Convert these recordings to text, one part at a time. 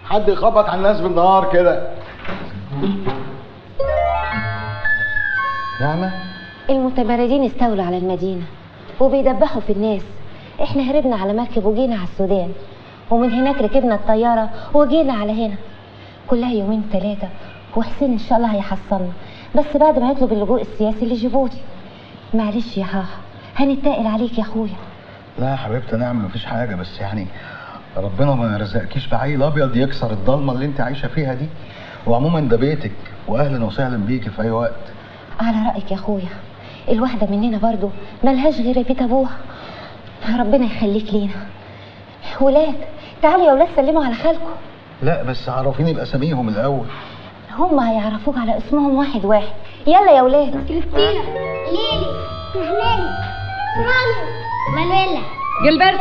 حد يخبط على الناس بالنهار كده. نعمة؟ المتمردين استولوا على المدينة وبيدبحوا في الناس. احنا هربنا على مركب وجينا على السودان، ومن هناك ركبنا الطيارة وجينا على هنا. كلها يومين 3 وحسين ان شاء الله هيحصلنا، بس بعد ما يطلب اللجوء السياسي لجيبوتي. معلش يا حاحة هنتقل عليك يا اخويا. لا يا حبيبتي نعمة مفيش حاجة، بس يعني ربنا ما رزقكيش بعيل ابيض يكسر الضلمة اللي انت عايشة فيها دي. وعموما ده بيتك واهلا وسهلا بيكي في اي وقت. على رأيك يا اخويا، الواحدة مننا برضو ملهاش غير بيت ابوها. ربنا يخليك لينا. ولاد تعالوا يا ولاد سلموا على خالكم. لا بس عرفيني باساميهم الاول. هم هيعرفوك على اسمهم واحد واحد. يلا يا ولاد. كريستينا، ليلي، نهلالي، رانيا، مانويلا، جilberto.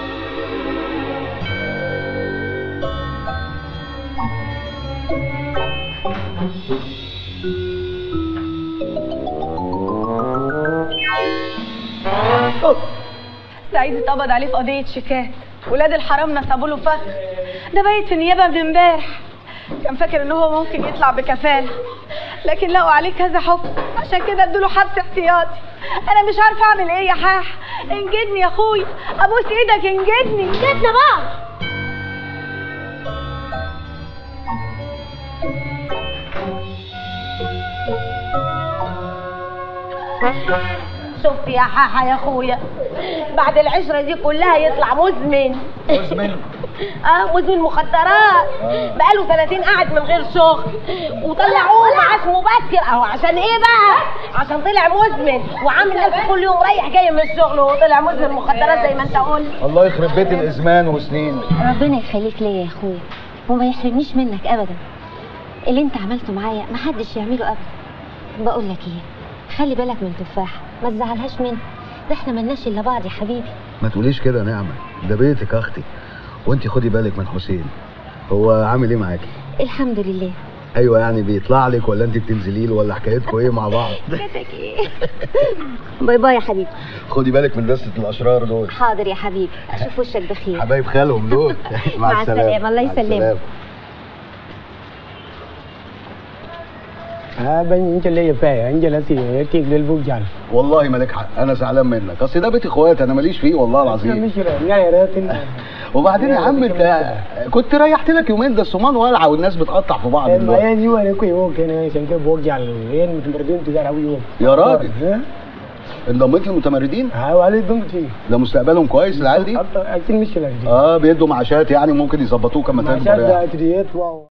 سعيد اتقبض عليه في قضية شيكات. ولاد الحرام نصبوا له فخ. ده بايت في النيابة من امبارح. كان فاكر ان هو ممكن يطلع بكفالة، لكن لقوا عليه كذا حكم، عشان كده ادوا له حبس احتياطي. انا مش عارفه اعمل ايه يا حاح. انجدني يا اخويا، ابوس ايدك انجدني. جاتنا بقى. شفت يا حاحة يا اخويا، بعد العشرة دي كلها يطلع مزمن. مزمن؟ مزمن مخدرات. بقاله 30 قاعد من غير شغل، وطلعوه معاش مبكر. اهو عشان ايه بقى؟ عشان طلع مزمن وعامل نفسه كل يوم رايح جاي من الشغل وطلع مزمن مخدرات زي ما انت قلت. الله يخرب بيت الازمان وسنين. ربنا يخليك ليا يا اخويا وما يحرمنيش منك ابدا. اللي انت عملته معايا محدش يعمله ابدا. بقول لك ايه، خلي بالك من تفاحه، ما تزعلهاش مني. ده احنا ملناش الا بعض يا حبيبي. ما تقوليش كده يا نعمة، ده بيتك اختي. وانت خدي بالك من حسين. هو عامل ايه معاكي؟ الحمد لله. ايوه يعني بيطلع لك ولا انت بتنزلي له ولا حكايتكم ايه مع بعض؟ حكايتك ايه؟ باي باي يا حبيبي. خدي بالك من دستة الاشرار دول. حاضر يا حبيبي، اشوف وشك بخير. حبايب خالهم دول. مع السلامة. الله يسلمك. بن لي فيها انجل سي تيك للبوجال. والله مالك حق، انا زعلان منك، اصل ده بيت اخواتي انا ماليش فيه والله العظيم. مش غيرت. وبعدين يا عم انت كنت ريحت لك يومين، ده الصومان والعه والناس بتقطع في بعض دلوقتي. ما يو انا كوي هو كان عشان كده بوجال وين متمردين تجار قوي. يا راجل انضميت للمتمردين؟ علي ضمت فيه. ده مستقبلهم كويس العيال دي؟ اكيد مش كده. بيدوا معاشات يعني ممكن يظبطوه كما تقدر. معاشات ده واو.